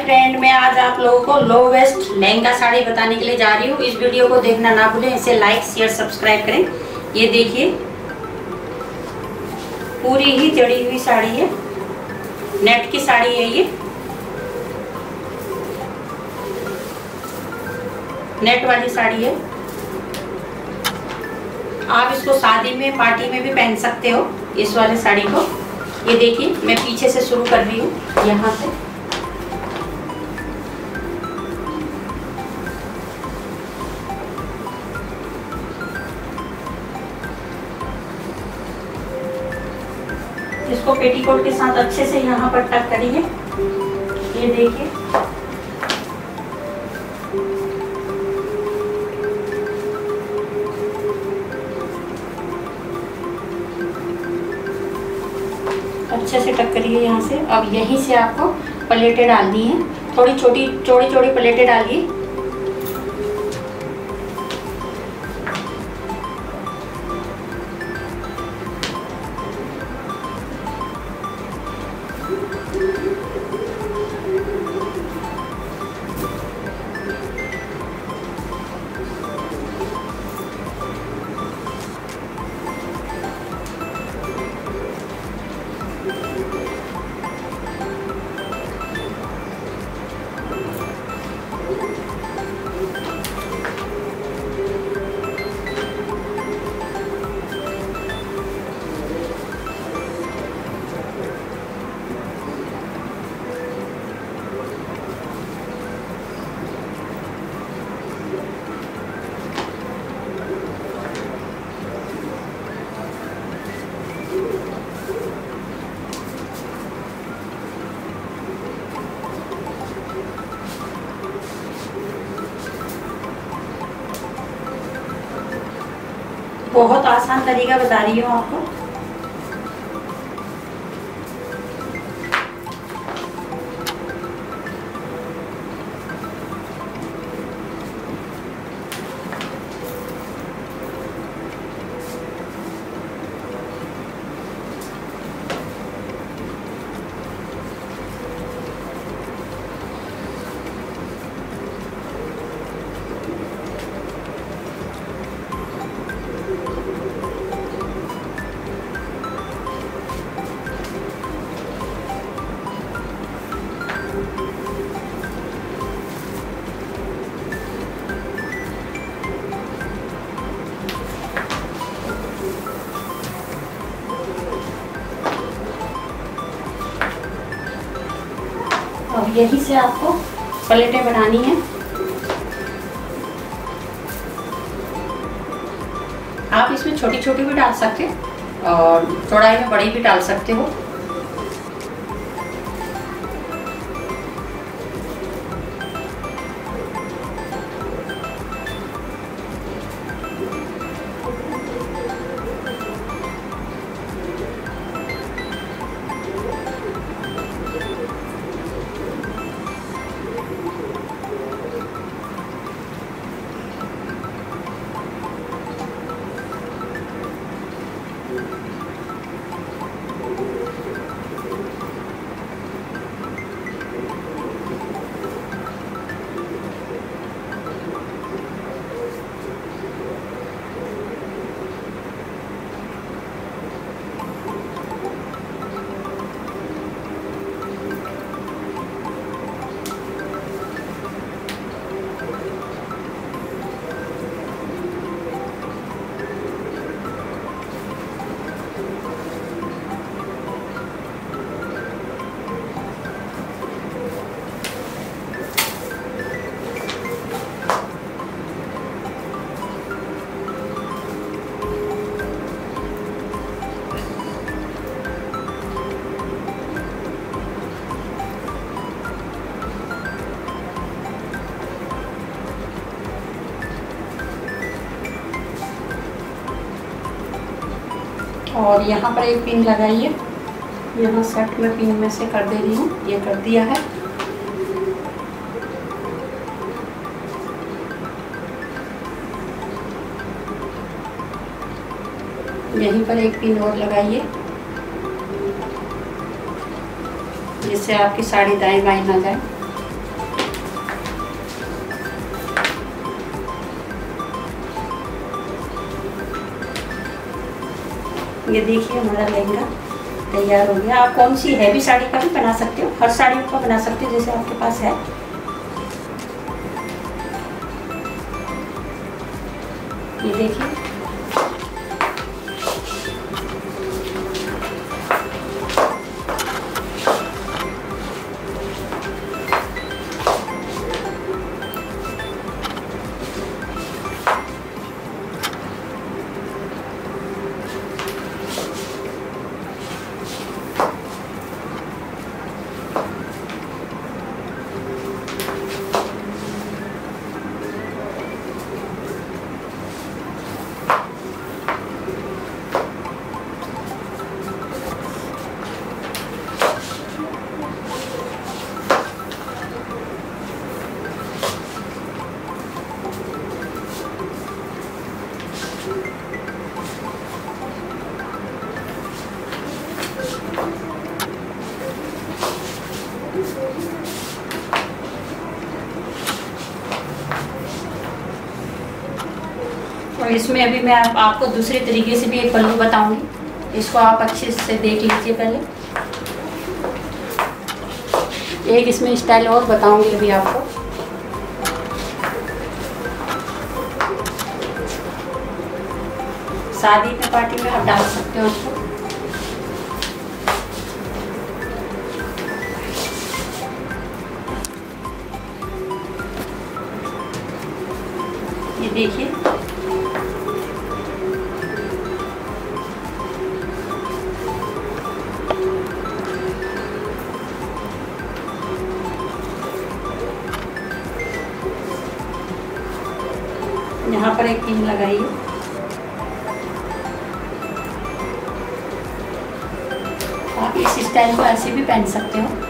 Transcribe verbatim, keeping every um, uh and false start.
Friend, मैं आज आप लोगों को लो वेस्ट लहंगा साड़ी बताने के लिए जा रही हूँ। इस वीडियो को देखना ना भूलें, इसे लाइक शेयर सब्सक्राइब करें। ये देखिए, पूरी ही जड़ी हुई साड़ी है, नेट की साड़ी है। ये नेट वाली साड़ी है। आप इसको शादी में, पार्टी में भी पहन सकते हो, इस वाली साड़ी को। ये देखिए, मैं पीछे से शुरू कर रही हूँ, यहाँ से। इसको पेटीकोट के साथ अच्छे से यहाँ पर टक करिए। ये देखिए, अच्छे से टक करिए यहाँ से। अब यहीं से आपको प्लेटें डालनी है, थोड़ी छोटी चौड़ी चौड़ी प्लेटें डालिए। बहुत आसान तरीका बता रही हूँ आपको। अब यहीं से आपको प्लेटें बनानी है। आप इसमें छोटी छोटी भी डाल सकते हो और चौड़ाई में बड़ी भी डाल सकते हो। और यहाँ पर एक पिन लगाइए। यहाँ सेट में पिन में से कर दे रही हूँ, ये कर दिया है। यहीं पर एक पिन और लगाइए, जिससे आपकी साड़ी दाएं बाएं ना जाए। ये देखिए हमारा लहंगा तैयार हो गया। आप कौन सी हैवी साड़ी का भी बना सकते हो, हर साड़ी का बना सकते हो जैसे आपके पास है। ये देखिए और इसमें अभी मैं आप, आपको दूसरे तरीके से भी एक पल्लू बताऊंगी, इसको आप अच्छे से देख लीजिए पहले। एक इसमें स्टाइल और बताऊंगी अभी आपको। शादी में पार्टी में आप डाल सकते हो उसको। ये देखिए यहाँ पर एक पिन लगाइए। आप इस स्टाइल को ऐसे भी पहन सकते हो।